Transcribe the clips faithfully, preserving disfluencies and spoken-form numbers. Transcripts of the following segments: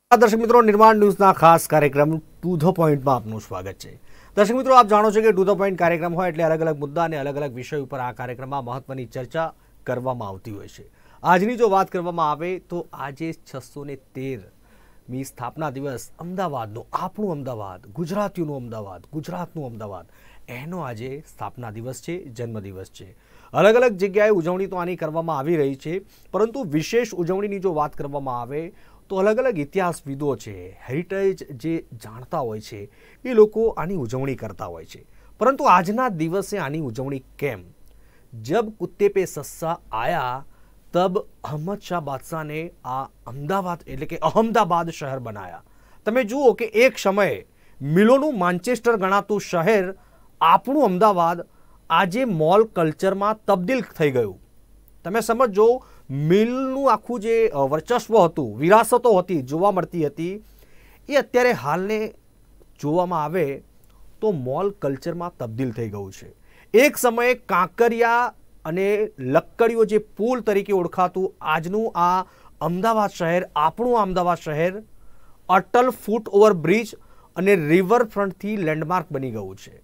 દર્શક મિત્રો, નિર્માણ ન્યૂઝના ખાસ કાર્યક્રમ ટુ ધ પોઈન્ટમાં આપનું સ્વાગત છે। દર્શક મિત્રો, આપ જાણો છો કે ટુ ધ પોઈન્ટ કાર્યક્રમ હોય એટલે અલગ અલગ મુદ્દા અને અલગ અલગ વિષય ઉપર આ કાર્યક્રમમાં મહત્વની ચર્ચા કરવામાં આવતી હોય છે। આજની જો વાત કરવામાં આવે તો આજે છસો ને તેરમી સ્થાપના દિવસ અમદાવાદનો, આપણું અમદાવાદ, ગુજરાતીઓનું અમદાવાદ, ગુજરાતનું અમદાવાદ, એનો આજે સ્થાપના દિવસ છે, જન્મદિવસ છે। અલગ અલગ જગ્યાએ ઉજવણી તો આની કરવામાં આવી રહી છે, પરંતુ વિશેષ ઉજવણીની જો વાત કરવામાં આવે તો અલગ અલગ ઇતિહાસવિદો છે, હેરિટેજ જે જાણતા હોય છે એ લોકો આની ઉજવણી કરતા હોય છે। પરંતુ આજના દિવસે આની ઉજવણી કેમ? જબ કુત્તે પે સસ્સા આયા તબ અહમદ શાહ બાદશાહને આ અમદાવાદ એટલે કે અહમદાબાદ શહેર બનાયા। તમે જુઓ કે એક સમયે મિલોનું માન્ચેસ્ટર ગણાતું શહેર આપણું અમદાવાદ આજે મોલ કલ્ચરમાં તબદીલ થઈ ગયું। તમે સમજો, મિલનું આખું જે વર્ચસ્વ હતું, વિરાસતો હતી, જોવા મળતી હતી, એ અત્યારે હાલને જોવામાં આવે તો મોલ કલ્ચરમાં તબદીલ થઈ ગયું છે। એક સમયે કાંકરિયા અને લક્કડીઓ જે પુલ તરીકે ઓળખાતું આજનું આ અમદાવાદ શહેર, આપણું અમદાવાદ શહેર અટલ ફૂટ ઓવર બ્રિજ અને રિવરફ્રન્ટથી લેન્ડમાર્ક બની ગયું છે।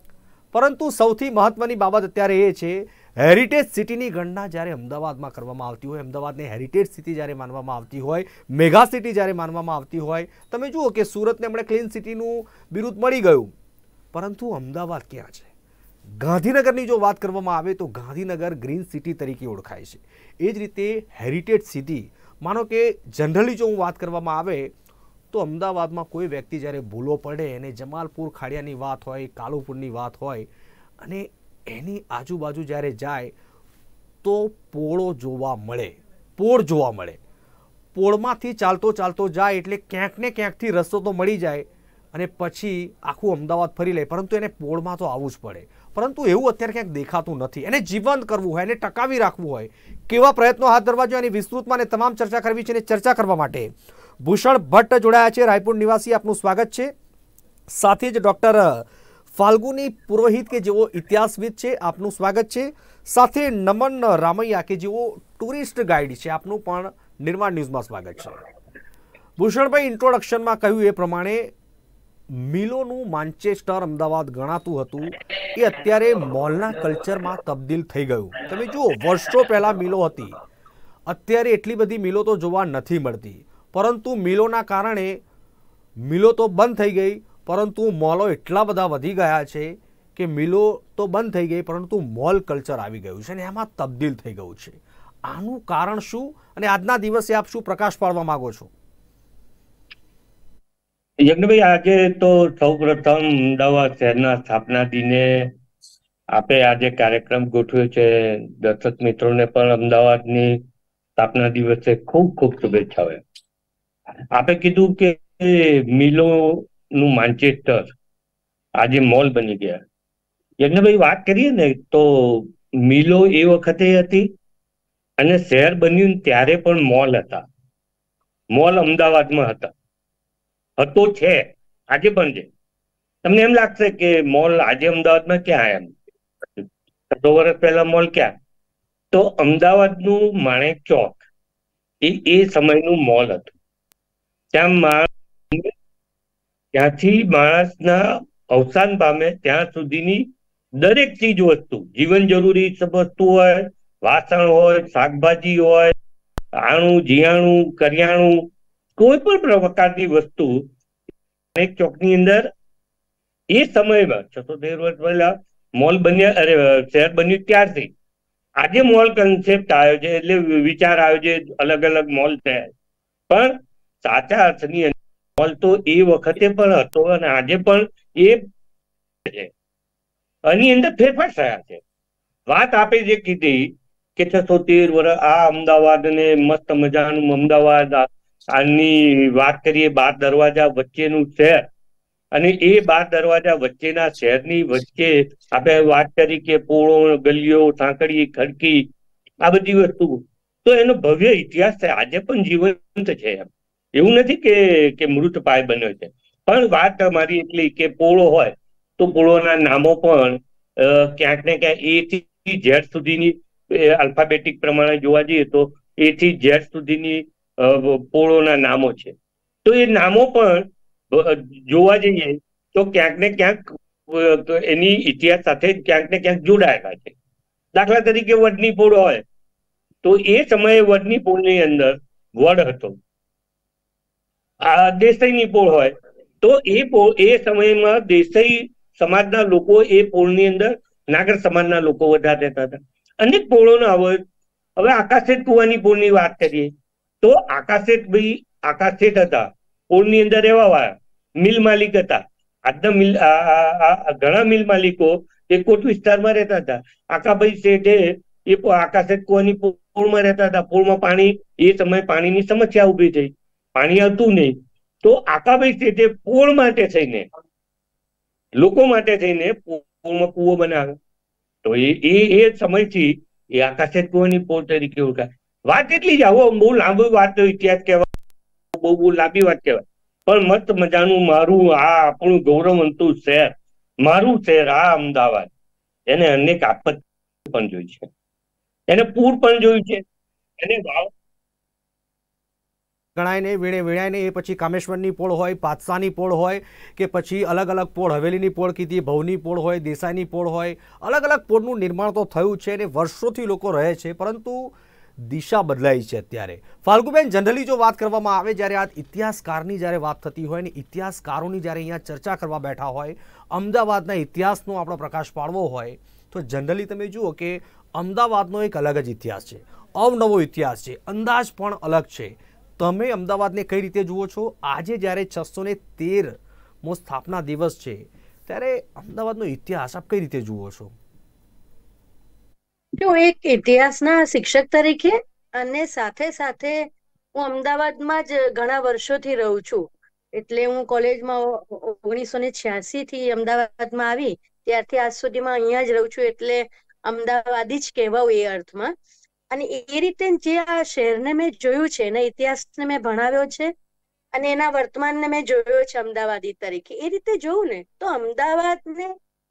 પરંતુ સૌથી મહત્વની બાબત અત્યારે એ છે, હેરિટેજ સિટીની ગણના જ્યારે અમદાવાદમાં કરવામાં આવતી હોય, અમદાવાદને હેરિટેજ સિટી જ્યારે માનવામાં આવતી હોય, મેગા સિટી જ્યારે માનવામાં આવતી હોય, તમે જુઓ કે સુરતને હમણાં ક્લીન સિટીનું બિરુદ મળી ગયું, પરંતુ અમદાવાદ ક્યાં છે? ગાંધીનગરની જો વાત કરવામાં આવે તો ગાંધીનગર ગ્રીન સિટી તરીકે ઓળખાય છે। એ જ રીતે હેરિટેજ સિટી, માનો કે જનરલી જો હું વાત કરવામાં આવે તો અમદાવાદમાં કોઈ વ્યક્તિ જ્યારે ભૂલો પડે અને જમાલપુર ખાડિયાની વાત હોય, કાલુપુરની વાત હોય, અને એની આજુબાજુ જ્યારે જાય તો પોળો જોવા મળે, પોળ જોવા મળે। પોળમાંથી ચાલતો ચાલતો જાય એટલે ક્યાંક ને ક્યાંકથી રસ્તો તો મળી જાય અને પછી આખું અમદાવાદ ફરી લે, પરંતુ એને પોળમાં તો આવવું જ પડે। પરંતુ એવું અત્યારે ક્યાંક દેખાતું નથી। એને જીવંત કરવું હોય, એને ટકાવી રાખવું હોય, કેવા પ્રયત્નો હાથ ધરવા જોઈએ, એની વિસ્તૃતમાં અને તમામ ચર્ચા કરવી છે। અને ચર્ચા કરવા માટે ભૂષણ ભટ્ટ જોડાયા છે, રાયપુર નિવાસી, આપનું સ્વાગત છે। સાથે જ ડૉક્ટર ફાલ્ગુની પુરોહિત કે જેઓ ઇતિહાસવિદ છે, આપનું સ્વાગત છે। સાથે નમન રામૈયા કે જેઓ ટુરિસ્ટ ગાઈડ છે, આપનું પણ નિર્માણ ન્યૂઝમાં સ્વાગત છે। ભૂષણભાઈ, ઇન્ટ્રોડક્શનમાં કહ્યું એ પ્રમાણે મિલોનું માન્ચેસ્ટર અમદાવાદ ગણાતું હતું એ અત્યારે મોલના કલ્ચરમાં તબદીલ થઈ ગયું। તમે જુઓ, વર્ષો પહેલા મિલો હતી, અત્યારે એટલી બધી મિલો તો જોવા નથી મળતી, પરંતુ મિલોના કારણે મિલો તો બંધ થઈ ગઈ, પરંતુ મોલો એટલા બધા વધી ગયા છે કે મિલો તો બંધ થઈ ગઈ પરંતુ મોલ કલ્ચર આવી ગયું છે અને એમાં તબદીલ થઈ ગયું છે। આનું કારણ શું અને આજના દિવસે આપ શું પ્રકાશ પાડવા માંગો છો? યજ્ઞભાઈ, આજે તો સૌ પ્રથમ અમદાવાદ શહેરના સ્થાપના દિને આપે આજે કાર્યક્રમ ગોઠવ્યો છે। દર્શક મિત્રોને પણ અમદાવાદની સ્થાપના દિવસે ખૂબ ખૂબ શુભેચ્છાઓ। આપે કીધું કે મિલો નું માન્ચેસ્ટર આજે મોલ બની ગયા। યજ્ઞભાઈ, વાત કરીએ ને તો મિલો એ વખતે હતી અને શહેર બન્યું ત્યારે પણ મોલ હતા। મોલ અમદાવાદમાં હતા, હતો, છે, આજે પણ છે। તમને એમ લાગશે કે મોલ આજે અમદાવાદમાં ક્યાં? એમ છસો વર્ષ પહેલા મોલ ક્યાં? તો અમદાવાદનું માણેક ચોક એ એ સમયનું મોલ હતું। ત્યાં માણસ, ત્યાંથી માણસના અવસાન પામે ત્યાં સુધીની દરેક ચીજ વસ્તુ, જીવન જરૂરી વસ્તુ હોય, વાસણ હોય, શાકભાજી હોય, આણું જીયાણું કરિયાણું, કોઈ પણ પ્રકારની વસ્તુ એક ચોકની અંદર એ સમયમાં છસો તેર વર્ષ પહેલા મોલ બન્યા, અરે શહેર બન્યું ત્યારથી આજે મોલ કન્સેપ્ટ આવ્યો છે, એટલે વિચાર આવ્યો છે, અલગ અલગ મોલ થયા, પણ સાચા અર્થની મોલ તો એ વખતે પણ હતો અને આજે પણ એ છે। આની અંદર ફેરફાર થયા છે। વાત આપે જે કીધી કે છસો તેર વર્ષ આ અમદાવાદ ને મસ્ત મજાનું અમદાવાદ, આની વાત કરીએ બાર દરવાજા વચ્ચેનું શહેર, અને એ બાર દરવાજા વચ્ચેના શહેરની વચ્ચે આપણે વાત કરી કે પોળો, ગલીઓ, સાંકડી, ખડકી, આ બધી વસ્તુ, તો એનો ભવ્ય ઇતિહાસ છે, આજે પણ જીવંત છે। એમ એવું નથી કે કે મૃત પાય બન્યો છે, પણ વાત અમારી એટલી કે પોળો હોય તો પોળોના નામો પણ ક્યાંક ને ક્યાંક એ થી ઝેડ સુધીની આલ્ફાબેટિક પ્રમાણે જોવા જઈએ તો એ થી ઝેડ સુધીની પોળોના નામો છે। તો એ નામો પણ જોવા જઈએ તો ક્યાંક ને ક્યાંક એની ઇતિહાસ સાથે ક્યાંક ને ક્યાંક જોડાયેલા છે. દાખલા તરીકે વડની પોળ હોય તો એ સમયે વડની પોળની અંદર વડ હતો. આ દેસાઈની પોળ હોય તો એ પોળ એ સમયમાં દેસાઈ સમાજના લોકો એ પોળની અંદર નાગર સમાજના લોકો વધારે રહેતા હતા. અનેક પોળોના હવે હવે આકાશેઠ કુવાની પોળની વાત કરીએ તો આકાશેઠ ભાઈ આકાશેઠ હતા, પોળની અંદર રહેવા વાળા મિલ માલિક હતા. આજના મિલ ઘણા મિલ માલિકો એ કોટ વિસ્તારમાં રહેતા હતા. આકાભાઈ શેઠે એ આકાશેઠ કુવાની પોળમાં રહેતા હતા. પોળમાં પાણી એ સમયે પાણીની સમસ્યા ઉભી થઈ, પાણી આવતું નહીં, તો આકાભાઈ શેઠે પોળ માટે થઈને લોકો માટે થઈને પોળમાં કૂવો બનાવ્યો. તો એ એ સમયથી એ આકાશેઠ કુવાની પોળ તરીકે ઓળખાય. વાત એટલી જ, આવો બહુ લાંબી વાત ઇતિહાસ કહેવાય, બહુ બહુ લાંબી વાત કહેવાય, પણ મસ્ત મજાનું મારું આ આપણું ગૌરવવંતું શહેર, મારું શહેર આ અમદાવાદ, એને અનેક આપત્તિ પણ જોઈ છે, એને પૂર પણ જોયું છે, એને વાવ ગણાયને વીણે વીણાયને એ પછી કામેશ્વરની પોળ હોય, પાતસાની પોળ હોય કે પછી અલગ અલગ પોળ, હવેલીની પોળ કીધી, ભવની પોળ હોય, દેસાઈની પોળ હોય, અલગ અલગ પોળનું નિર્માણ તો થયું છે અને વર્ષોથી લોકો રહે છે, પરંતુ દિશા બદલાઈ છે અત્યારે. ફાલ્ગુબેન, જનરલી જો વાત કરવામાં આવે, જ્યારે આ ઇતિહાસકારની જ્યારે વાત થતી હોય ને ઇતિહાસકારોની જ્યારે અહીંયા ચર્ચા કરવા બેઠા હોય, અમદાવાદના ઇતિહાસનો આપણો પ્રકાશ પાડવો હોય, તો જનરલી તમે જુઓ કે અમદાવાદનો એક અલગ જ ઇતિહાસ છે, અવનવો ઇતિહાસ છે, અંદાજ પણ અલગ છે. તમે અમદાવાદને કઈ રીતે જુઓ છો? આજે જ્યારે છસો ને તેરમો સ્થાપના દિવસ છે ત્યારે અમદાવાદનો ઇતિહાસ આપ કઈ રીતે જુઓ છો? જો એક ઇતિહાસના શિક્ષક તરીકે અને સાથે સાથે હું અમદાવાદમાં જ ઘણા વર્ષોથી રહું છું, એટલે હું કોલેજમાં ઓગણીસો ને છ્યાસી થી અમદાવાદમાં આવી ત્યારથી આજ સુધીમાં અહીંયા જ રહું છું, એટલે અમદાવાદી જ કહેવાઉં એ અર્થમાં. અને એ રીતે જે આ શહેરને મેં જોયું છે, એના ઇતિહાસને મેં ભણાવ્યો છે અને એના વર્તમાનને મેં જોયો છે અમદાવાદી તરીકે, એ રીતે જોઉં ને તો અમદાવાદને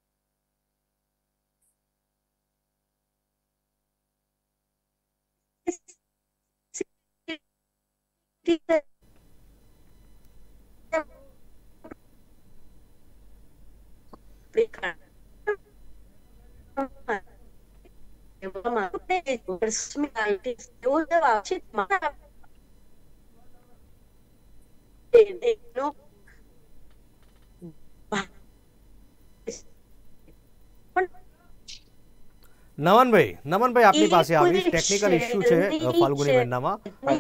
નમનભાઈ, નમનભાઈ આપની પાસે આવીશ. ટેકનિકલ ઇશ્યુ છે ફાલ્ગુની બેનનામાં.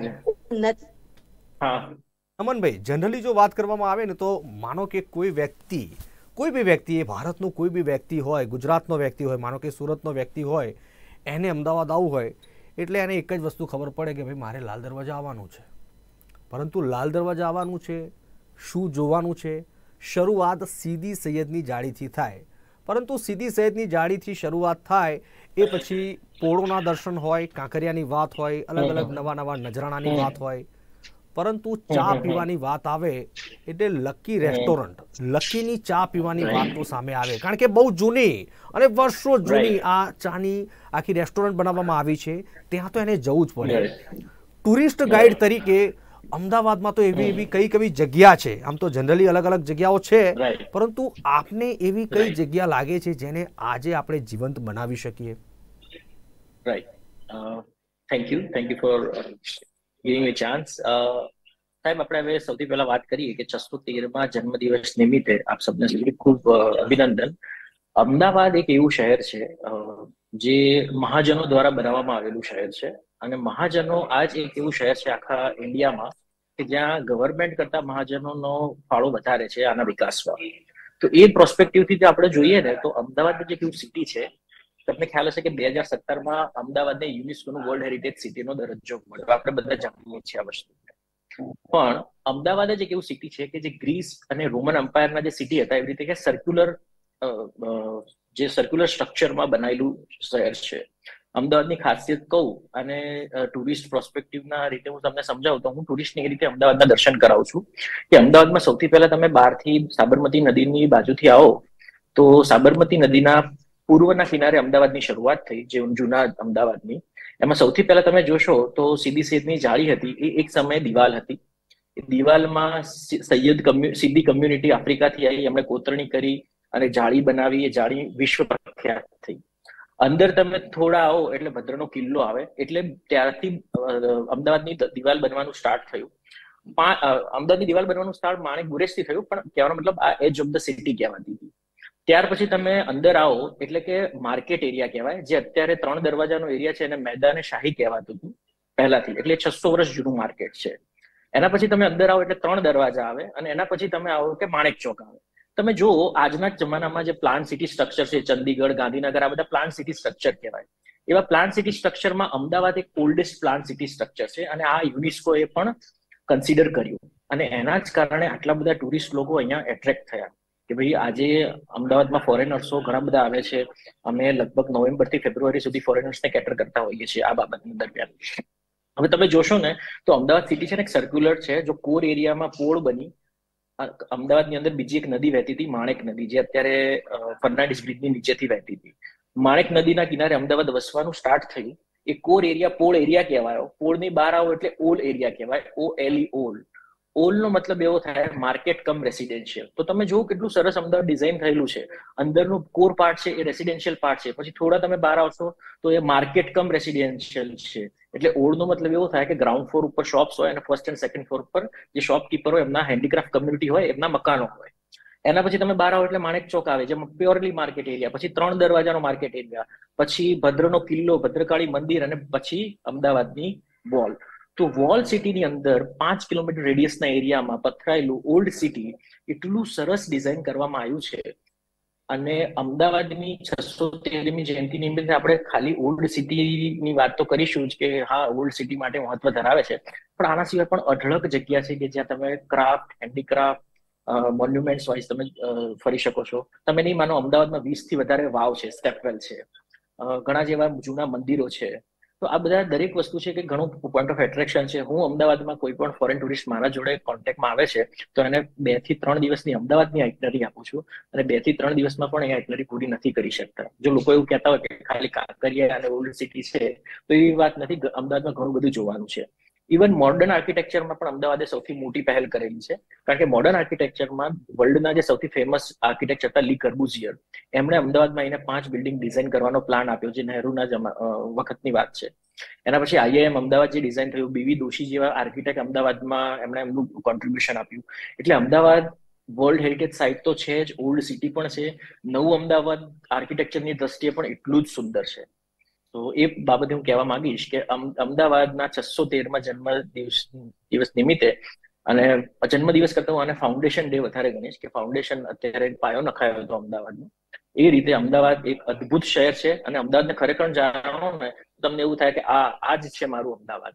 નમનભાઈ, જનરલી જો વાત કરવામાં આવે ને તો માનો કે કોઈ વ્યક્તિ, કોઈ બી વ્યક્તિ, એ ભારતનું કોઈ બી વ્યક્તિ હોય, ગુજરાતનો વ્યક્તિ હોય, માનો કે સુરતનો વ્યક્તિ હોય, એને અમદાવાદ આવવું હોય એટલે એને એક જ વસ્તુ ખબર પડે કે ભાઈ મારે લાલ દરવાજા આવવાનું છે. પરંતુ લાલ દરવાજા આવવાનું છે, શું જોવાનું છે? શરૂઆત સીદી સૈયદની જાળીથી થાય, પરંતુ સીદી સૈયદની જાળીથી શરૂઆત થાય એ પછી પોળોના દર્શન હોય, કાંકરિયાની વાત હોય, અલગ અલગ નવા નવા નજરાણાની વાત હોય, પરંતુ ચા પીવાની વાત આવે એટલે લકી રેસ્ટોરન્ટ, લકીની ચા પીવાની વાત તો સામે આવે, કારણ કે બહુ જૂની અને વર્ષો જૂની આ ચાની આખી રેસ્ટોરન્ટ બનાવવામાં આવી છે. ત્યાં તો એને જવું જ પડે. ટુરિસ્ટ ગાઈડ તરીકે અમદાવાદમાં તો એવી એવી કઈ કઈ જગ્યા છે, આમ તો જનરલી અલગ અલગ જગ્યાઓ છે, પરંતુ આપને એવી કઈ જગ્યા લાગે છે જેને આજે આપણે જીવંત બનાવી શકીએ? Right, thank you thank you for giving me chance. સાહેબ, આપણે હવે સૌથી પહેલા વાત કરીએ કે છસો તેરમાં જન્મદિવસ નિમિત્તે આપ સૌને ખૂબ અભિનંદન. અમદાવાદ એક એવું શહેર છે જે મહાજનો દ્વારા બનાવવામાં આવેલું શહેર છે, અને મહાજનો આજ એક એવું શહેર છે આખા ઇન્ડિયામાં કે જ્યાં ગવર્મેન્ટ કરતા મહાજનોનો ફાળો વધારે છે આના વિકાસમાં. તો એ પ્રોસ્પેક્ટિવથી આપણે જોઈએ ને તો અમદાવાદ જે કેવું સિટી છે, તમને ખ્યાલ હશે કે બે હજાર સત્તરમાં અમદાવાદને યુનેસ્કોનો વર્લ્ડ હેરિટેજ સિટીનો દરજ્જો મળ્યો. આપણે બધા જાણીએ છીએ આ વસ્તુ. પણ અમદાવાદ જ એક એવું સિટી છે કે જે ગ્રીસ અને રોમન એમ્પાયરના જે સિટી હતા એવી રીતે કે સર્ક્યુલર જે સર્ક્યુલર સ્ટ્રક્ચરમાં બનાવેલું શહેર છે. અમદાવાદની ખાસિયત કહું અને ટુરિસ્ટ પ્રોસ્પેક્ટિવના રીતે હું તમને સમજાવું તો હું ટુરિસ્ટને એ રીતે અમદાવાદના દર્શન કરાવું છું કે અમદાવાદમાં સૌથી પહેલા તમે બહારથી સાબરમતી નદીની બાજુથી આવો તો સાબરમતી નદીના પૂર્વના કિનારે અમદાવાદની શરૂઆત થઈ, જે જૂના અમદાવાદની. એમાં સૌથી પહેલા તમે જોશો તો સીદી સૈયદની જાળી હતી, એ એક સમયે દિવાલ હતી. એ દિવાલમાં સૈયદ કમ્યુ સિદ્દી કમ્યુનિટી આફ્રિકાથી આવી, એમણે કોતરણી કરી અને જાળી બનાવી. એ જાળી વિશ્વ પ્રખ્યાત થઈ. અંદર તમે થોડા આવો એટલે ભદ્રનો કિલ્લો આવે. એટલે ત્યારથી અમદાવાદની દિવાલ બનવાનું સ્ટાર્ટ થયું. અમદાવાદની દિવાલ બનવાનું સ્ટાર્ટ માણેક બુરેજથી થયું, પણ કહેવાનો મતલબ આ એજ ઓફ ધ સિટી કહેવાતી હતી. ત્યાર પછી તમે અંદર આવો એટલે કે માર્કેટ એરિયા કહેવાય, જે અત્યારે ત્રણ દરવાજાનો એરિયા છે, અને મેદાને શાહી કહેવાતું હતું પહેલાથી. એટલે છસો વર્ષ જૂનું માર્કેટ છે. એના પછી તમે અંદર આવો એટલે ત્રણ દરવાજા આવે, અને એના પછી તમે આવો કે માણેક ચોક આવે. તમે જો આજના જમાનામાં જે પ્લાન્ટ સિટી સ્ટ્રક્ચર છે, ચંદીગઢ, ગાંધીનગર, આ બધા પ્લાન્ટ સિટી સ્ટ્રક્ચર કહેવાય. એવા પ્લાન્ટ સિટી સ્ટ્રક્ચરમાં અમદાવાદ એક ઓલ્ડેસ્ટ પ્લાન્ટ સિટી સ્ટ્રક્ચર છે, અને આ યુનેસ્કો એ પણ કન્સિડર કર્યું. અને એના જ કારણે આટલા બધા ટુરિસ્ટ લોકો અહીંયા એટ્રેક્ટ થયા કે ભાઈ આજે અમદાવાદમાં ફોરેનર્સો ઘણા બધા આવે છે. અમે લગભગ નવેમ્બર થી ફેબ્રુઆરી સુધી ફોરેનર્સને કેટર કરતા હોઈએ છીએ આ બાબતની દરમિયાન. હવે તમે જોશો ને તો અમદાવાદ સિટી છે ને એક સર્ક્યુલર છે. જો કોર એરિયામાં પોળ બની, અમદાવાદની અંદર બીજી એક નદી વહેતી હતી, માણેક નદી, જે અત્યારે ફર્નાન્ડીસ બ્રિજની નીચેથી વહેતી હતી. માણેક નદીના કિનારે અમદાવાદ વસવાનું સ્ટાર્ટ થયું. એ કોર એરિયા પોળ એરિયા કહેવાયો. પોળની બહાર આવો એટલે ઓલ એરિયા કહેવાય, ઓ એલ ઈ ઓલ. ઓલ નો મતલબ એવો થાય માર્કેટ કમ રેસિડેન્શિયલ. તો તમે જુઓ કેટલું સરસ અમદાવાદ ડિઝાઇન થયેલું છે. અંદરનું કોર પાર્ટ છે એ રેસિડેન્શિયલ પાર્ટ છે, પછી થોડા તમે બહાર આવશો તો એ માર્કેટ કમ રેસિડેન્શિયલ છે. એટલે ઓળ નો મતલબ એવો થાય કે ગ્રાઉન્ડ ફ્લોર ઉપર શોપ્સ હોય અને ફર્સ્ટ એન્ડ સેકન્ડ ફ્લોર પર જે શોપકીપર હોય, એમના હેન્ડીક્રાફ્ટ કમ્યુનિટી હોય, એમના મકાનો હોય. એના પછી તમે બહાર આવો એટલે માણેક ચોક આવે, જેમાં પ્યોરલી માર્કેટ એરિયા, પછી ત્રણ દરવાજાનો માર્કેટ એરિયા, પછી ભદ્રનો કિલ્લો, ભદ્રકાળી મંદિર, અને પછી અમદાવાદની વોલ. તો વોલ સિટીની અંદર પાંચ કિલોમીટર રેડિયસના એરિયામાં પથરાયેલું ઓલ્ડ સિટી એટલું સરસ ડિઝાઇન કરવામાં આવ્યું છે. અને અમદાવાદની છસો તેરમી જયંતિ નિમિત્તે આપણે ખાલી ઓલ્ડ સિટીની વાત તો કરીશું જ કે હા ઓલ્ડ સિટી માટે મહત્વ ધરાવે છે, પણ આના સિવાય પણ અઢળક જગ્યા છે કે જ્યાં તમે ક્રાફ્ટ, હેન્ડીક્રાફ્ટ, મોન્યુમેન્ટ્સ વાઇઝ તમે ફરી શકો છો. તમે નહીં માનો, અમદાવાદમાં વીસ થી વધારે વાવ છે, સ્ટેપવેલ છે, ઘણા જેવા જૂના મંદિરો છે. તો આ બધા દરેક વસ્તુ છે કે ઘણું પોઈન્ટ ઓફ એટ્રેક્શન છે. હું અમદાવાદમાં કોઈ પણ ફોરેન ટુરિસ્ટ મારા જોડે કોન્ટેક્ટમાં આવે છે તો એને બે થી ત્રણ દિવસની અમદાવાદની આઇટનરી આપું છું, અને બે થી ત્રણ દિવસમાં પણ એ આઇટનરી પૂરી નથી કરી શકતા. જો લોકો એવું કહેતા હોય કે ખાલી કાંકરિયા અને ઓલ્ડ સિટી છે, તો એવી વાત નથી. અમદાવાદમાં ઘણું બધું જોવાનું છે. ઇવન મોડર્ન આર્કિટેક્ચરમાં પણ અમદાવાદે સૌથી મોટી પહેલ કરેલી છે, કારણ કે મોડર્ન આર્કિટેક્ચરમાં વર્લ્ડના જે સૌથી ફેમસ આર્કિટેક્ચર હતા લી કર્બુઝિયર, એમણે અમદાવાદમાં એને પાંચ બિલ્ડિંગ ડિઝાઇન કરવાનો પ્લાન આપ્યો, જે નહેરુના વખતની વાત છે. એના પછી આઈઆઈએમ અમદાવાદ જે ડિઝાઇન થયું, બીવી દોશી જેવા આર્કિટેક્ટ અમદાવાદમાં એમણે એમનું કોન્ટ્રીબ્યુશન આપ્યું. એટલે અમદાવાદ વર્લ્ડ હેરિટેજ સાઇટ તો છે જ, ઓલ્ડ સિટી પણ છે. નવું અમદાવાદ આર્કિટેક્ચરની દ્રષ્ટિએ પણ એટલું જ સુંદર છે. તો એ બાબતે હું કહેવા માંગીશ કે અમદાવાદના છસો તેરમાં જન્મ દિવસ દિવસ નિમિત્તે, અને જન્મ દિવસ કરતા હું આને ફાઉન્ડેશન ડે વધારે ગણીશ કે ફાઉન્ડેશન અત્યારે પાયો નખાયો હતો અમદાવાદનો. એ રીતે અમદાવાદ એક અદ્ભુત શહેર છે, અને અમદાવાદને ખરેખર જાણો ને તમને એવું થાય કે આ આ જ છે મારું અમદાવાદ.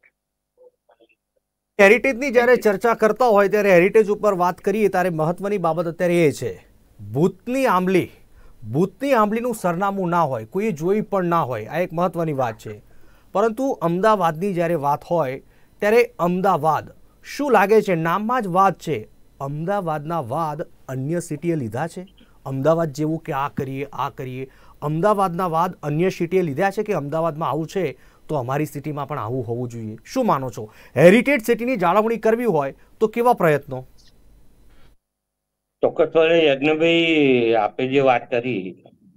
હેરિટેજની જ્યારે ચર્ચા કરતા હોય ત્યારે હેરિટેજ ઉપર વાત કરીએ ત્યારે મહત્વની બાબત અત્યારે એ છે, ભૂતની આંબલી ભૂતની આંબલીનું સરનામું ના હોય, કોઈએ જોઈ પણ ના હોય, આ એક મહત્વની વાત છે. પરંતુ અમદાવાદની જ્યારે વાત હોય ત્યારે અમદાવાદ શું લાગે છે, નામમાં જ વાત છે. અમદાવાદના વાદ અન્ય સિટીએ લીધા છે? અમદાવાદ જેવું કે આ કરીએ આ કરીએ, અમદાવાદના વાદ અન્ય સિટીએ લીધા છે કે અમદાવાદમાં આવું છે તો અમારી સિટીમાં પણ આવું હોવું જોઈએ? શું માનો છો? હેરિટેજ સિટીની જાળવણી કરવી હોય તો કેવા પ્રયત્નો? ચોક્કસપણે યજ્ઞભાઈ, આપે જે વાત કરી,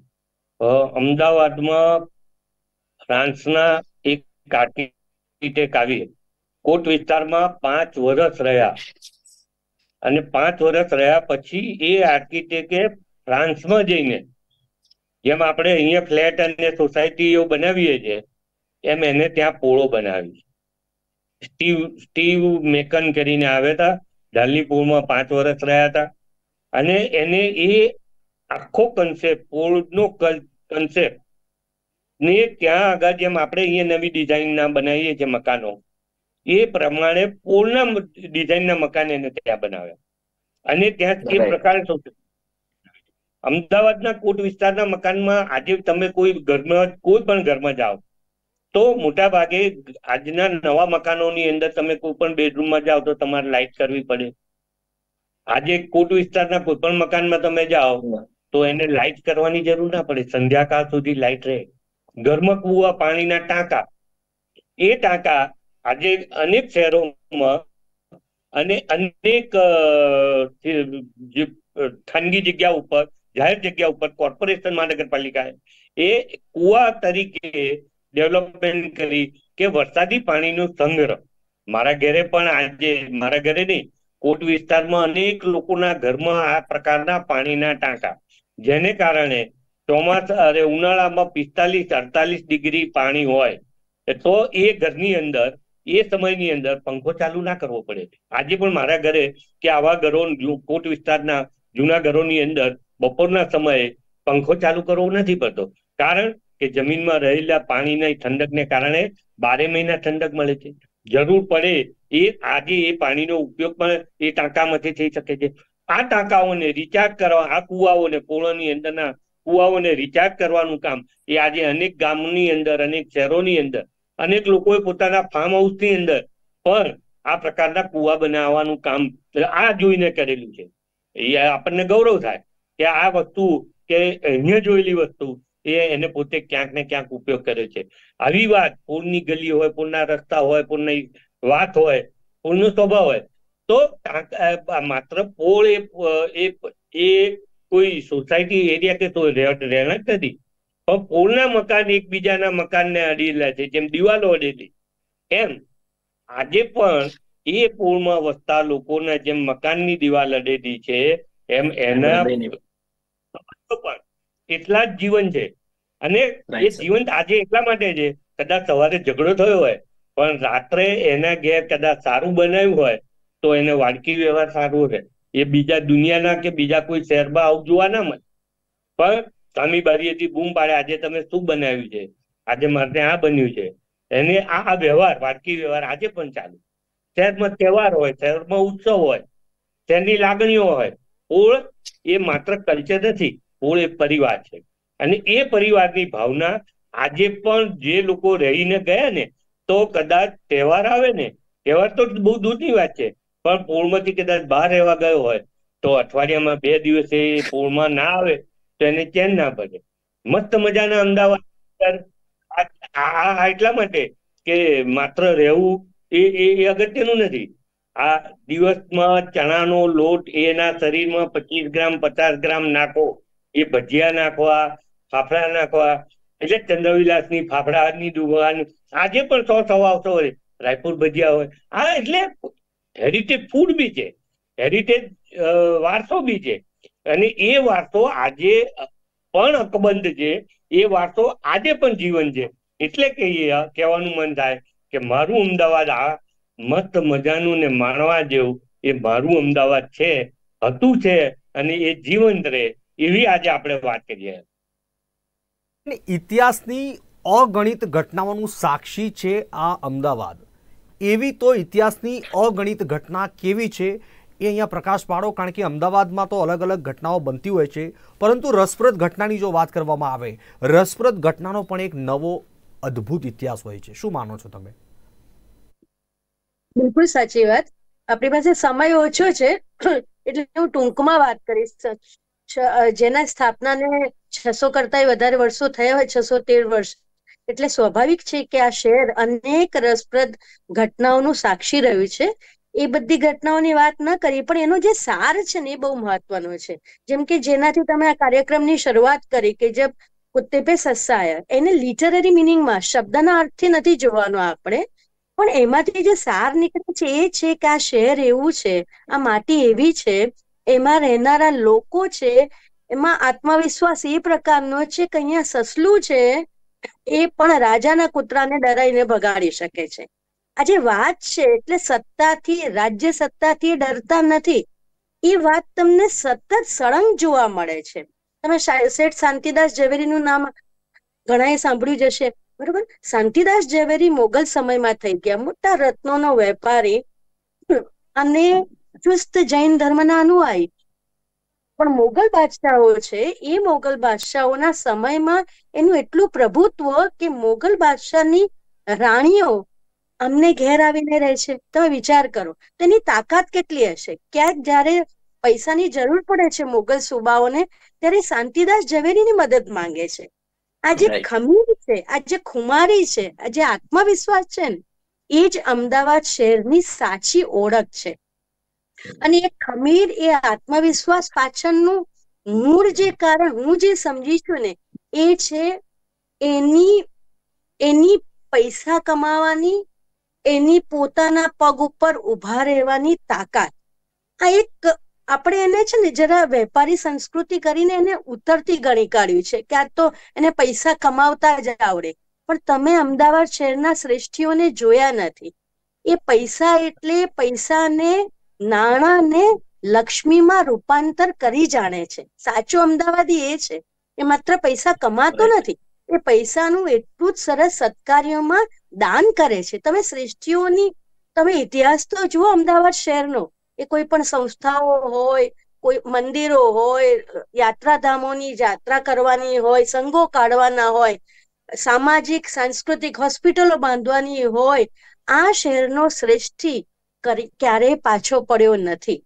અમદાવાદમાં ફ્રાન્સના એક આર્કિટેક્ટ આવી કોટ વિસ્તારમાં પાંચ વર્ષ રહ્યા, અને પાંચ વર્ષ રહ્યા પછી એ આર્કિટેક્ટે ફ્રાન્સમાં જઈને, જેમ આપણે અહીંયા ફ્લેટ અને સોસાયટીઓ બનાવીએ છીએ, એમ એને ત્યાં પોળો બનાવી. સ્ટીવ સ્ટીવ મેકન કરીને આવ્યા હતા, ડાલનીપુરમાં પાંચ વર્ષ રહ્યા હતા, અને એને એ આખો કન્સેપ્ટ, પોળનો કન્સેપ્ટ ને ત્યાં આગળ જેમ આપણે અહીંયા નવી ડિઝાઇનના બનાવીએ છીએ મકાનો, એ પ્રમાણે પોળના ડિઝાઇનના મકાન એને ત્યાં બનાવ્યા. અને ત્યાં એ પ્રકારે અમદાવાદના કોટ વિસ્તારના મકાનમાં આજે તમે કોઈ ઘરમાં કોઈ પણ ઘરમાં જાઓ તો મોટા ભાગે આજના નવા મકાનોની અંદર તમે કોઈ પણ બેડરૂમમાં જાઓ તો તમારે લાઇટ કરવી પડે. આજે કોટ વિસ્તારના કોઈ પણ મકાનમાં તમે જાઓ તો એને લાઇટ કરવાની જરૂર ના પડે, સંધ્યાકાળ સુધી લાઇટ રહે. ઘરમાં કુવા, પાણીના ટાંકા, એ ટાંકા આજે અનેક શહેરોમાં અને અનેક ખાનગી જગ્યા ઉપર, જાહેર જગ્યા ઉપર કોર્પોરેશન મહાનગરપાલિકાએ એ કુવા તરીકે ડેવલપમેન્ટ કરી કે વરસાદી પાણીનો સંગ્રહ. મારા ઘરે પણ આજે, મારા ઘરે નહીં, કોટ વિસ્તારમાં અનેક લોકોના ઘરમાં આ પ્રકારના પાણીના ટાંકા, જેને કારણે ચોમાસા અરે ઉનાળામાં પિસ્તાલીસ અડતાલીસ ડિગ્રી પાણી હોય તો એ ઘરની અંદર એ સમયની અંદર પંખો ચાલુ ના કરવો પડે. આજે પણ મારા ઘરે કે આવા ઘરો કોટ વિસ્તારના જૂના ઘરોની અંદર બપોરના સમયે પંખો ચાલુ કરવો નથી પડતો, કારણ કે જમીનમાં રહેલા પાણીના ઠંડકને કારણે બારે મહિના ઠંડક મળે છે. જરૂર પડે એ આજે એ પાણીનો ઉપયોગ પણ એ ટાંકામાંથી થઈ શકે છે. આ ટાંકાઓને રિચાર્જ કરવા, આ કુવાઓને, પોળોની અંદરના કુવાઓને રિચાર્જ કરવાનું કામ એ આજે અનેક ગામની અંદર, અનેક શહેરોની અંદર, અનેક લોકોએ પોતાના ફાર્મ હાઉસની અંદર પણ આ પ્રકારના કુવા બનાવવાનું કામ આ જોઈને કરેલું છે. એ આપણને ગૌરવ થાય કે આ વસ્તુ કે અહીંયા જોયેલી વસ્તુ એ એને પોતે ક્યાંક ને ક્યાંક ઉપયોગ કરે છે. આવી વાત પૂરની ગલી હોય, પૂરના રસ્તા હોય, પૂરની વાત હોય, પૂરનો સ્વભાવ હોય તો માત્ર પોળ એ એ કોઈ સોસાયટી એરિયા કે તો રહેણાંક નથી, પણ પોળના મકાન એકબીજાના મકાનને અડીલા છે. જેમ દિવાલો અડેલી એમ આજે પણ એ પોળમાં વસતા લોકોના જેમ મકાનની દિવાલ અડેલી છે એમ એના પણ એટલા જ જીવન છે. અને એ જીવન આજે એટલા માટે છે, કદાચ સવારે ઝઘડો થયો હોય પણ રાત્રે એના ઘેર કદાચ સારું બનાવ્યું હોય તો એને વાડકી વ્યવહાર સારું રહે. એ બીજા દુનિયાના કે બીજા કોઈ શહેરમાં આવું જોવા ના મળે, પણ સામી બારીએથી બૂમ પાડે, આજે તમે શું બનાવ્યું છે, આજે મારે આ બન્યું છે. એને આ વ્યવહાર, વાડકી વ્યવહાર આજે પણ ચાલુ. શહેરમાં તહેવાર હોય, શહેરમાં ઉત્સવ હોય, શહેરની લાગણીઓ હોય. પોળ એ માત્ર કલ્ચર નથી, પોળ એ પરિવાર છે. અને એ પરિવારની ભાવના આજે પણ જે લોકો રહીને ગયા ને, તો કદાચ તહેવાર આવે ને, તહેવાર તો બહુ દૂરની વાત છે, પણ પોળમાંથી કદાચ બહાર રહેવા ગયો હોય તો અઠવાડિયામાં બે દિવસે પોળમાં ના આવે તો એને ચેન ના પડે. મસ્ત મજાના અમદાવાદ એટલા માટે કે માત્ર રહેવું એ એ અગત્યનું નથી. આ દિવસમાં ચણાનો લોટ એના શરીરમાં પચીસ ગ્રામ પચાસ ગ્રામ નાખો, એ ભજીયા નાખવા, ફાફડા નાખવા, એટલે ચંદ્રવિલાસની ફાફડાની દુકાન આજે પણ સો સવાસો હોય, રાયપુર ભજીયા હોય. આ એટલે હેરિટેજ ફૂડ બી છે, હેરિટેજ વારસો બી છે. અને એ વારસો આજે પણ અકબંધ છે, એ વારસો આજે પણ જીવન છે. એટલે કહીએ કહેવાનું મન થાય કે મારું અમદાવાદ આ મસ્ત મજાનું ને માણવા જેવું એ મારું અમદાવાદ છે, હતું છે અને એ જીવંત રહે એવી આજે આપણે વાત કરીએ. ઇતિહાસની અગણિત ઘટનાઓનું સાક્ષી છે આ અમદાવાદ. એવી તો ઇતિહાસની અગણિત ઘટના કેવી છે એ અહીંયા પ્રકાશ પાડો, કારણ કે અમદાવાદમાં તો અલગ અલગ ઘટનાઓ બનતી હોય છે, પરંતુ રસપ્રદ ઘટનાની જો વાત કરવામાં આવે, રસપ્રદ ઘટનાનો પણ એક નવો અદ્ભુત ઇતિહાસ હોય છે. શું માનો છો તમે? બિલકુલ સાચી વાત. આપણી પાસે સમય ઓછો છે એટલે હું ટૂંકમાં વાત કરીશ. જેના સ્થાપનાને છસો કરતા વધારે વર્ષો થયા હોય, છસો તેર વર્ષ, એટલે સ્વાભાવિક છે કે આ શહેર અનેક રસપ્રદ ઘટનાઓનું સાક્ષી રહ્યું છે. એ બધી ઘટનાઓની વાત ન કરી, પણ એનો જે સાર છે ને એ બહુ મહત્વનો છે. જેમ કે જેનાથી તમે આ કાર્યક્રમની શરૂઆત કરી કે જબ કુત્તે પે સસ્સા આયા, એને લિટરરી મિનિંગમાં, શબ્દના અર્થથી નથી જોવાનું આપણે, પણ એમાંથી જે સાર નીકળે છે એ છે કે આ શહેર એવું છે, આ માટી એવી છે, એમાં રહેનારા લોકો છે, એમાં આત્મવિશ્વાસ એ પ્રકારનો છે કે અહીંયા સસલું છે એ પણ રાજાના કૂતરાને ડરાઈને ભગાડી શકે છે. આ જે વાત છે, એટલે સત્તાથી, રાજ્ય સત્તાથી ડરતા નથી, એ વાત તમને સતત સળંગ જોવા મળે છે. તમે શેઠ શાંતિદાસ ઝવેરીનું નામ ઘણાએ સાંભળ્યું જ હશે, બરોબર? શાંતિદાસ ઝવેરી મોગલ સમયમાં થઈ ગયા મોટા રત્નોનો વેપારી અને ચુસ્ત જૈન ધર્મના અનુયાયી. પણ મોગલ બાદશાહો છે, એ મોગલ બાદશાહોના સમયમાં એનું એટલું પ્રભુત્વ કે મોગલ બાદશાહની રાણીઓ અમને ઘેર આવીને રહે છે. તમે વિચાર કરો તેની તાકાત કેટલી હશે. ક્યાંક જયારે પૈસાની જરૂર પડે છે મોગલ સુબાઓને, ત્યારે શાંતિદાસ ઝવેરીની મદદ માંગે છે. આ જે ખમીર છે, આ જે ખુમારી છે, આ જે આત્મવિશ્વાસ છે ને, એ જ અમદાવાદ શહેરની સાચી ઓળખ છે. અને એ ખમીર, એ આત્મવિશ્વાસ પાછળનું મૂળ જે કારણ હું જે સમજી છું ને એ છે એની એની પૈસા કમાવાની, એની પોતાના પગ ઉપર ઉભા રહેવાની તાકાત. આ એક આપણે એને છે ને જરા વેપારી સંસ્કૃતિ કરીને એને ઉતરતી ગણી કાઢ્યું છે કે આ તો એને પૈસા કમાવતા જ આવડે. પણ તમે અમદાવાદ શહેરના શ્રેષ્ઠીઓને જોયા નથી. એ પૈસા એટલે પૈસાને, નાણાંને લક્ષ્મીમાં રૂપાંતર કરી જાણે છે. સાચો અમદાવાદી એ છે, એ માત્ર પૈસા કમાતો નથી, એ પૈસાનું એટલું જ સરસ સત્કાર્યોમાં દાન કરે છે. તમે શ્રેષ્ઠીઓની તમે ઇતિહાસ તો જુઓ અમદાવાદ શહેરનો. એ કોઈ પણ સંસ્થાઓ હોય, કોઈ મંદિરો હોય, યાત્રાધામોની યાત્રા કરવાની હોય, સંઘો કાઢવાના હોય, સામાજિક સાંસ્કૃતિક હોસ્પિટલો બાંધવાની હોય, આ શહેરનો શ્રેષ્ઠી ક્યારેય પાછો પડ્યો નથી.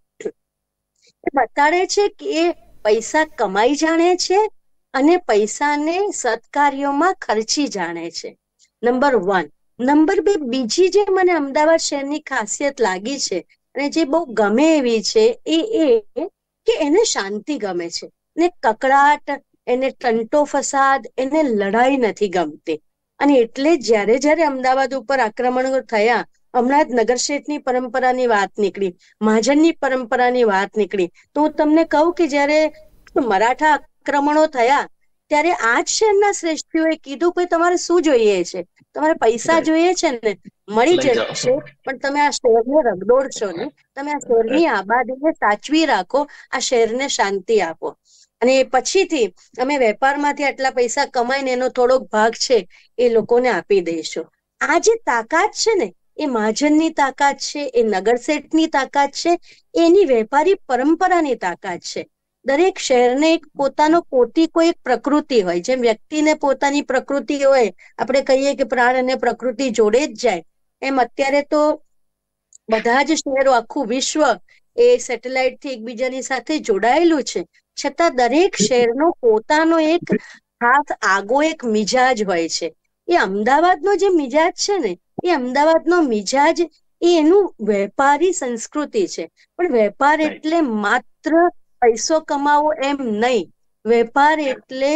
એ બતાડે છે કે એ પૈસા કમાઈ જાણે છે અને પૈસાને સત્કાર્યોમાં ખર્ચી જાણે છે. Number one. નંબર બે, બીજી જે મને અમદાવાદ શહેરની ખાસિયત લાગી છે અને જે બહુ ગમે એવી છે એ એ કે એને શાંતિ ગમે છે, ને કકડાટ, એને ટંટો ફસાદ, એને લડાઈ નથી ગમતી. અને એટલે જ્યારે જ્યારે અમદાવાદ ઉપર આક્રમણો થયા, હમણાં જ નગરશેઠની પરંપરાની વાત નીકળી, મહાજનની પરંપરાની વાત નીકળી, તો હું તમને કહું કે જ્યારે મરાઠા આક્રમણો થયા ત્યારે આ જ શહેરના શ્રેષ્ઠીઓએ કીધું કે તમારે શું જોઈએ છે? તમારે પૈસા જોઈએ છે ને, મળી જશે, પણ તમે આ શહેરને રગદોળશો ને, તમે આ શહેરની આબાદીને સાચવી રાખો, આ શહેરને શાંતિ આપો. અને પછીથી અમે વેપારમાંથી આટલા પૈસા કમાઈને એનો થોડોક ભાગ છે એ લોકોને આપી દઈશું. આ જે તાકાત છે ને એ મહાજનની તાકાત છે, એ નગરશેઠની તાકાત છે, એની વેપારી પરંપરાની તાકાત છે. દરેક શહેરને એક પોતાનો પોતીકો એક પ્રકૃતિ હોય. જેમ વ્યક્તિને પોતાની પ્રકૃતિ હોય, આપણે કહીએ કે પ્રાણ અને પ્રકૃતિ જોડે જ જાય, એમ અત્યારે તો બધા જ શહેરો, આખું વિશ્વ એ સેટેલાઇટ થી એકબીજાની સાથે જોડાયેલું છે. છતાં દરેક શહેરનો પોતાનો એક ખાસ આગો એક મિજાજ હોય છે. એ અમદાવાદનો જે મિજાજ છે ને એ અમદાવાદનો મિજાજ એ એનું વેપારી સંસ્કૃતિ છે. પણ વેપાર એટલે માત્ર પૈસો કમાવો એમ નહીં. વેપાર એટલે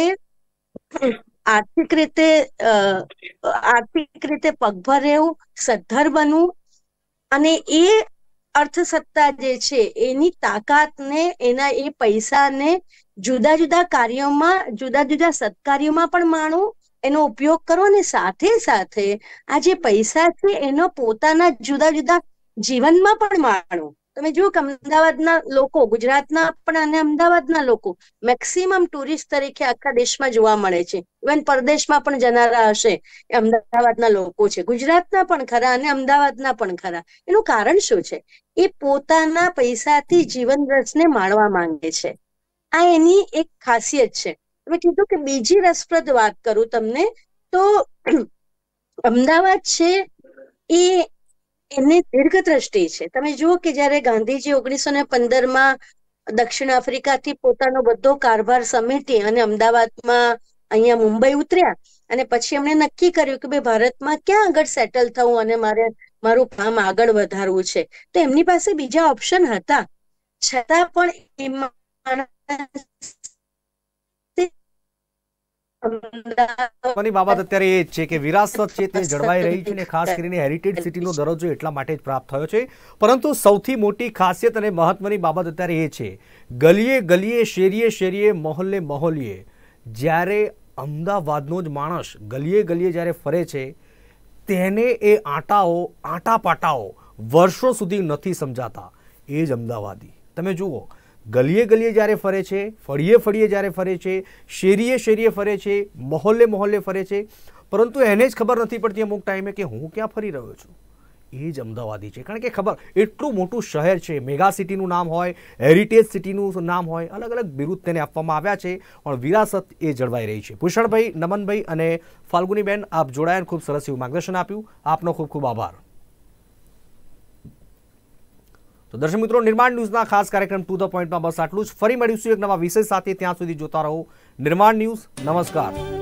આર્થિક રીતે આર્થિક રીતે પગભર રહેવું, સદ્ધર બનવું, અને એ અર્થસત્તા જે છે એની તાકાતને, એના એ પૈસાને જુદા જુદા કાર્યોમાં, જુદા જુદા સત્કાર્યોમાં પણ માણવું, એનો ઉપયોગ કરો, અને સાથે સાથે આ જે પૈસા છે એનો પોતાના જુદા જુદા જીવનમાં પણ માણવું. તમે જુઓ કે અમદાવાદના લોકો, ગુજરાતના પણ અને અમદાવાદના લોકો મેક્સિમમ ટુરિસ્ટ તરીકે આખા દેશમાં જોવા મળે છે. ઇવન પરદેશમાં પણ જનારા હશે એ અમદાવાદના લોકો છે. ગુજરાતના પણ ખરા અને અમદાવાદના પણ ખરા. એનું કારણ શું છે? એ પોતાના પૈસાથી જીવન રસને માણવા માંગે છે. આ એની એક ખાસિયત છે. તમે કીધું કે બીજી રસપ્રદ વાત કરું તમને, તો અમદાવાદ છે એ એની દીર્ઘદ્રષ્ટિ છે. તમે જુઓ કે જયારે ગાંધીજી ઓગણીસો ને પંદર માં દક્ષિણ આફ્રિકાથી પોતાનો બધો કારભાર સમેટી અને અમદાવાદમાં અહીંયા મુંબઈ ઉતર્યા, અને પછી એમણે નક્કી કર્યું કે ભાઈ ભારતમાં ક્યાં આગળ સેટલ થવું અને મારે મારું કામ આગળ વધારવું છે. તો એમની પાસે બીજા ઓપ્શન હતા, છતાં પણ એમાં બાબત અત્યારે એ જ છે કે વિરાસત છે તે જળવાઈ રહી છે, અને ખાસ કરીને હેરિટેજ સિટીનો દરજ્જો એટલા માટે જ પ્રાપ્ત થયો છે. પરંતુ સૌથી મોટી ખાસિયત અને મહત્વની બાબત અત્યારે એ છે, ગલીએ ગલીએ, શેરીએ શેરીએ, મહોલ્લે મહોલ્લે જ્યારે અમદાવાદનો જ માણસ ગલીએ ગલીએ જ્યારે ફરે છે, તેને એ આંટાઓ આંટાપાટાઓ વર્ષો સુધી નથી સમજાતા. એ જ અમદાવાદી. તમે જુઓ, ગલીએ ગલીએ જ્યારે ફરે છે, ફળીએ ફળીએ જ્યારે ફરે છે, શેરીએ શેરીએ ફરે છે, મહોલ્લે મહોલ્લે ફરે છે, પરંતુ એને જ ખબર નથી પડતી અમુક ટાઈમે કે હું ક્યાં ફરી રહ્યો છું. એ જ અમદાવાદી છે. કારણ કે ખબર, એટલું મોટું શહેર છે, મેગા સિટીનું નામ હોય, હેરિટેજ સિટીનું નામ હોય, અલગ અલગ બિરુદ તેને આપવામાં આવ્યા છે, પણ વિરાસત એ જળવાઈ રહી છે. ભૂષણભાઈ, નમનભાઈ અને ફાલ્ગુનીબેન, આપ જોડાયા, ખૂબ સરસ એવું માર્ગદર્શન આપ્યું, આપનો ખૂબ ખૂબ આભાર. તો દર્શક મિત્રો, નિર્માણ ન્યૂઝના ખાસ કાર્યક્રમ ટુ ધ પોઈન્ટમાં બસ આટલું જ. ફરી મળીશું એક નવા વિષય સાથે. ત્યાં સુધી જોતા રહો નિર્માણ ન્યૂઝ. નમસ્કાર.